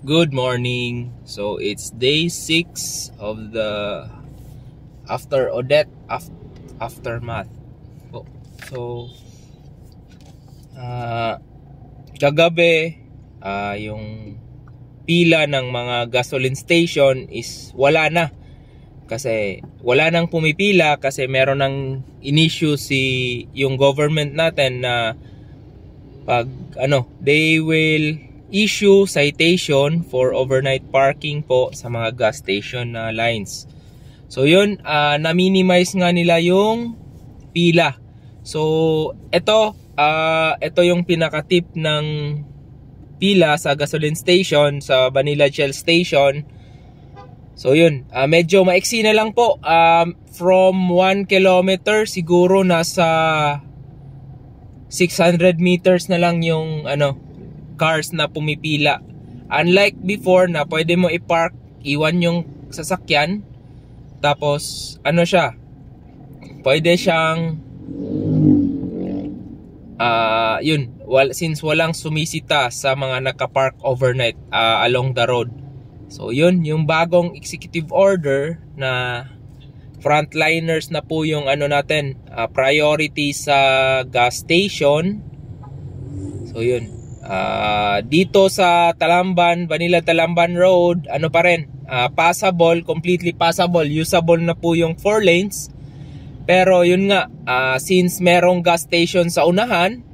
Good morning. So it's day 6 of the after Odette aftermath. So kagabi yung pila ng mga gasoline station is wala na. Kasi wala nang pumipila kasi meron ng in-issue yung government natin na pag they will issue citation for overnight parking po sa mga gas station na lines. So yun, na-minimize nga nila yung pila. So ito yung pinaka-tip ng pila sa gasoline station, sa Vanilla Shell station. So yun, medyo maiksi na lang po. From 1 kilometer siguro nasa 600 meters na lang yung cars na pumipila. Unlike before na pwede mo i-park, iwan yung sasakyan, tapos pwede siyang since walang sumisita sa mga nakapark overnight along the road. So yun, yung bagong executive order na frontliners na po yung priority sa gas station. So yun, dito sa Talamban, Vanilla Talamban Road, passable, completely passable, usable na po yung 4 lanes. Pero yun nga, since merong gas station sa unahan,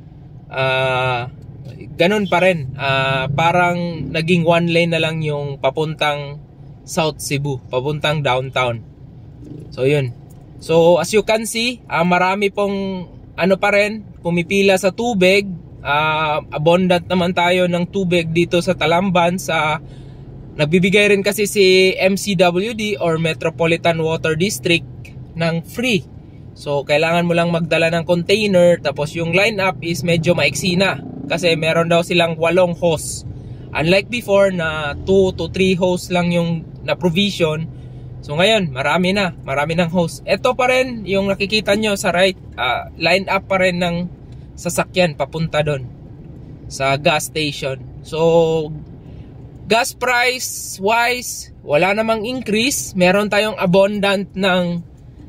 ganun pa rin, parang naging 1 lane na lang yung papuntang South Cebu, papuntang downtown. So yun, so as you can see, marami pong pa rin pumipila sa tubig. Abundant naman tayo ng tubig dito sa Talamban. Nagbibigay rin kasi si MCWD or Metropolitan Water District ng free. So kailangan mo lang magdala ng container, tapos yung lineup is medyo maiksi na kasi meron daw silang 8 hose. Unlike before na 2 to 3 hose lang yung na provision. So ngayon marami ng hose. Ito pa rin yung nakikita nyo sa right, lineup pa rin ng sasakyan papunta doon sa gas station. So gas price wise, wala namang increase. Meron tayong abundant ng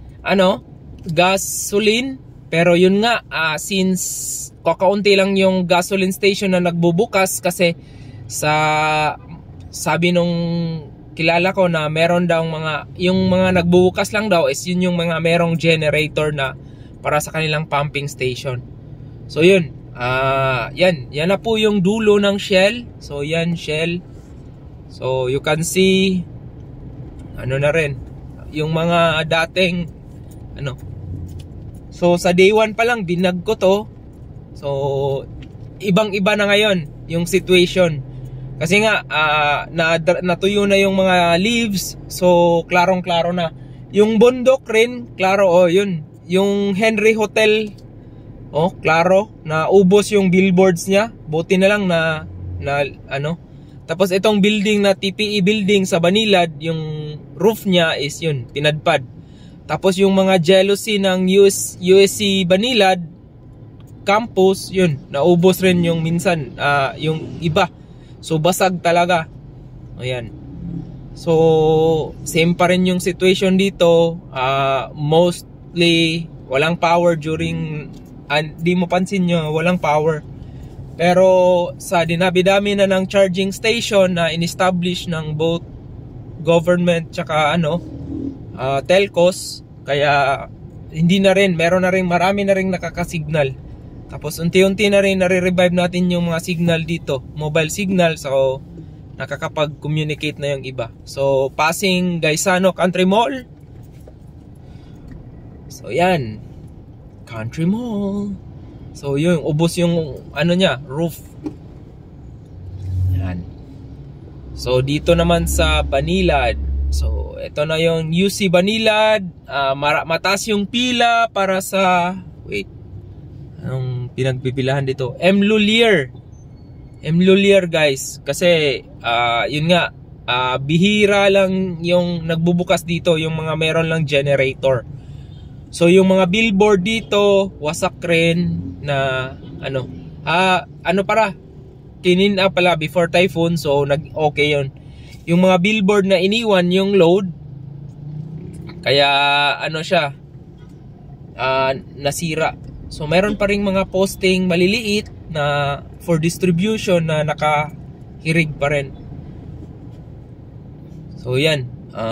gasoline, pero yun nga, since kakaunti lang yung gasoline station na nagbubukas kasi sabi nung kilala ko na meron daw yung mga nagbubukas lang daw is yun yung mga merong generator na para sa kanilang pumping station. So yun, yan na po yung dulo ng Shell. So yan, Shell. So you can see na rin yung mga dating So sa day 1 pa lang binag ko to. So ibang-iba na ngayon yung situation. Kasi nga natuyo na yung mga leaves. So klarong-klaro na. Yung bundok rin, klaro yun. Yung Henry Hotel, klaro, na ubos yung billboards niya. Buti na lang na Tapos itong building na TPE building sa Banilad, yung roof niya is yun, pinadpad. Tapos yung mga jealousy ng USC Banilad campus, yun, naubos rin yung minsan, yung iba. So basag talaga. Ayan. So same pa rin yung situation dito. Mostly walang power during di mo pansin nyo, walang power. Pero sa dinabi-dami na ng charging station na in-establish ng both government tsaka telcos, kaya hindi na rin, marami na rin nakakasignal. Tapos unti-unti na rin nare-revive natin yung mga signal dito, mobile signal, so nakakapag-communicate na yung iba. So passing Gaisano Country Mall. So yan, Country Mall. So yun, ubos yung roof. Yan. So dito naman sa Banilad. So ito na yung UC Banilad. Mataas yung pila para sa anong pinagpipilahan dito? M. Lulier guys. Kasi yun nga, bihira lang yung nagbubukas dito, yung mga meron lang generator. So yung mga billboard dito wasak rin na kinin up pala before typhoon, so okay yun. Yung mga billboard na iniwan yung load, kaya ano siya, nasira. So meron pa ring mga posting maliliit na for distribution na nakahirig pa rin. So yan.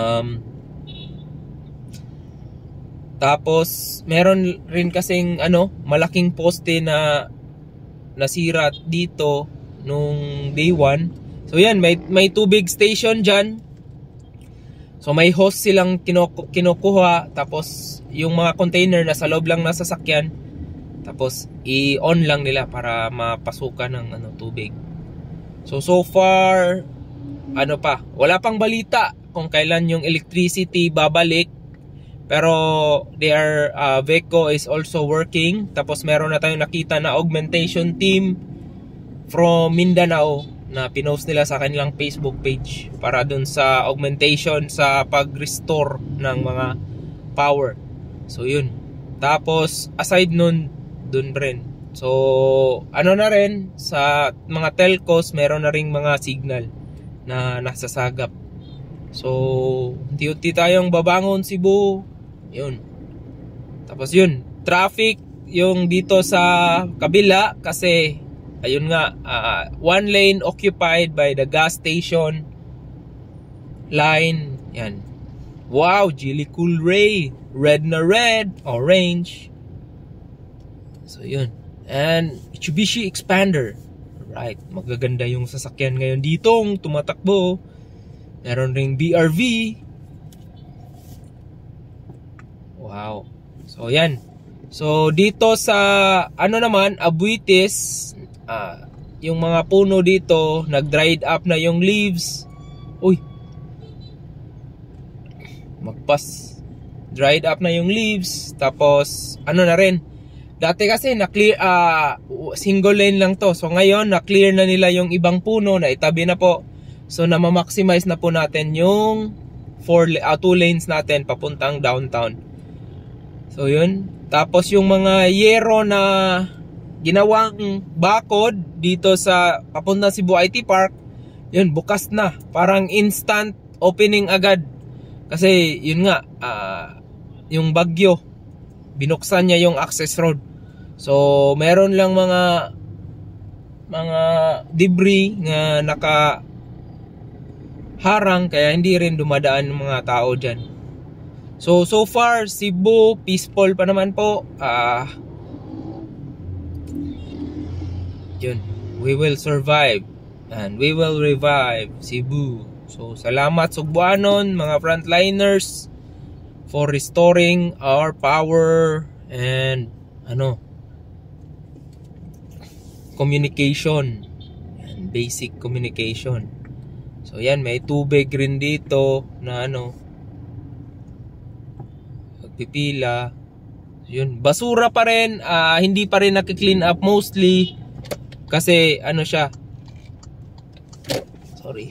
Tapos meron rin kasing malaking poste na nasira dito nung day 1. So yan, may tubig station dyan. So may hose silang kinukuha, tapos yung mga container na sa loob lang nasa sasakyan, tapos i-on lang nila para mapasukan ng tubig. So far wala pang balita kung kailan yung electricity babalik. Pero VECO is also working. Tapos meron na tayong nakita na augmentation team from Mindanao na pinost nila sa kanilang Facebook page para dun sa augmentation sa pag-restore ng mga power. So yun. Tapos aside nun, dun rin. So na rin sa mga telcos, meron na ring mga signal na nasasagap. So unti-unti tayong babangon Cebu. Yun. Tapos yun, traffic yung dito sa kabila kasi ayun nga, one lane occupied by the gas station line. Yan. Wow, Geely Cool Ray. Red na red, orange. So yun. And Mitsubishi Expander. Right, magaganda yung sasakyan ngayon ditong tumatakbo. Meron ring BRV. Wow. So yan. So dito sa naman, Abuitis, yung mga puno dito, nag-dried up na yung leaves. Uy. Dried up na yung leaves. Tapos na rin. Dati kasi na-clear, single lane lang to. So ngayon na-clear na nila yung ibang puno, na itabi na po. So na-maximize na po natin yung 2 lanes natin papuntang downtown. So yun. Tapos yung mga yero na ginawang bakod dito sa papunta Cebu IT Park, yun, bukas na. Parang instant opening agad. Kasi yun nga, yung bagyo, binuksan niya yung access road. So meron lang mga debris na nakaharang, kaya hindi rin dumadaan ng mga tao dyan. So far, Cebu, peaceful pa naman po. Yun, we will survive and we will revive Cebu. So salamat Sugbuanon, mga frontliners, for restoring our power and communication and basic communication. So yan, may tubig rin dito na pipila. Yun, basura pa rin, hindi pa rin naki-clean up mostly kasi siya. Sorry.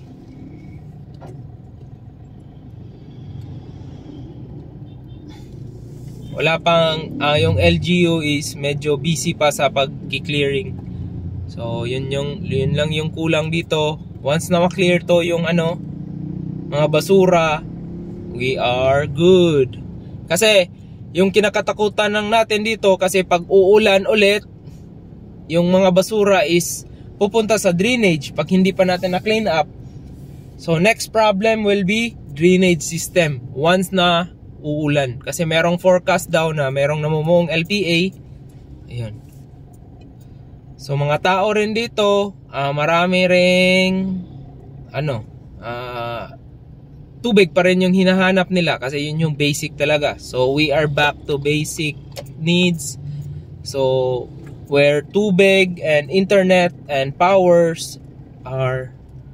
Wala pang yung LGU is medyo busy pa sa pag-clearing. So yun lang yung kulang dito. Once na ma-clear to yung mga basura, we are good. Kasi yung kinakatakutan ng natin dito, kasi pag uulan ulit, yung mga basura is pupunta sa drainage pag hindi pa natin na clean up. So next problem will be drainage system once na uulan. Kasi merong forecast daw na merong namumuong LPA. Ayun. So mga tao rin dito, marami ring tubig pa rin yung hinahanap nila kasi yun yung basic talaga. So we are back to basic needs. So where tubig and internet and powers are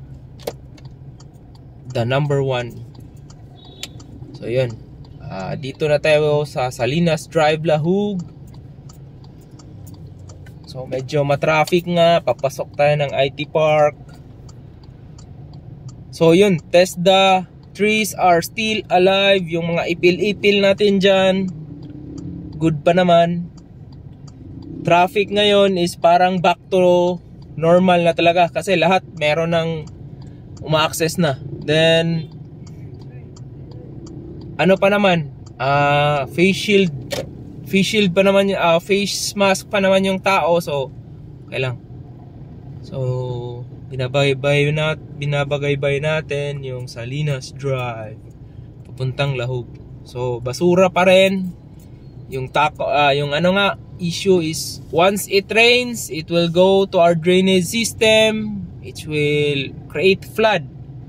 the number 1. So yun. Dito na tayo sa Salinas Drive, Lahug. So medyo matraffic nga, papasok tayo ng IT Park. So yun, TESDA, trees are still alive. Yung mga ipil-ipil natin dyan, good pa naman. Traffic ngayon is parang back to normal na talaga kasi lahat meron ng uma-access na. Then ano pa naman, face shield pa naman, face mask pa naman yung tao, so okay lang. So binabagay natin yung Salinas Drive papuntang Lahub. So basura pa rin yung yung ano nga issue is once it rains, it will go to our drainage system, it will create flood.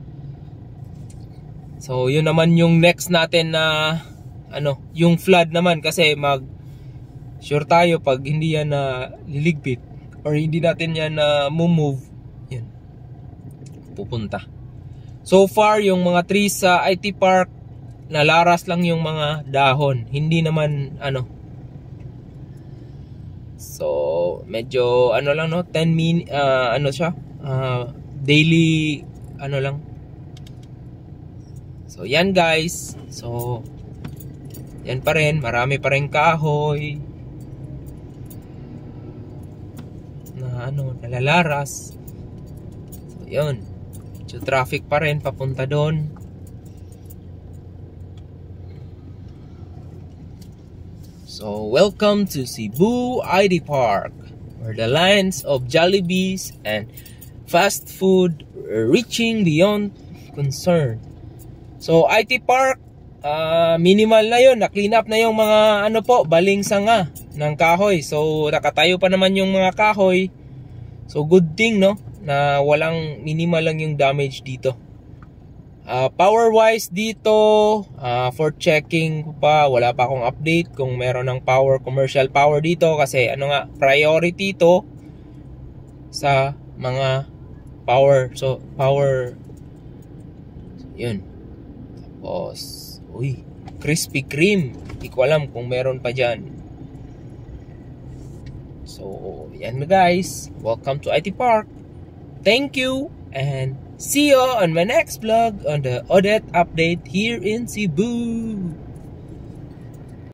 So yun naman yung next natin na yung flood naman, kasi sure tayo pag hindi yan na liligpit or hindi natin yan na move, yan pupunta. So far yung mga trees sa IT Park, nalaras lang yung mga dahon, hindi naman so medyo lang 10 min siya, daily lang. So yan guys, so yan pa rin, marami pa rin kahoy na nalalaras. So yun, so traffic pa rin papunta doon. So welcome to Cebu IT Park, where the lines of Jollibees and fast food are reaching beyond concern. So IT Park, minimal na yun, na-clean up na yung mga baling sanga ng kahoy. So nakatayo pa naman yung mga kahoy. So good thing na walang, minimal lang yung damage dito. Power wise dito, for checking pa, wala pa akong update kung meron ng commercial power dito, kasi priority to sa mga power. So power, yun. Tapos Krispy Kreme, hindi ko alam kung meron pa dyan. So yan guys, welcome to IT Park. Thank you and see you on my next vlog on the Odette update here in Cebu.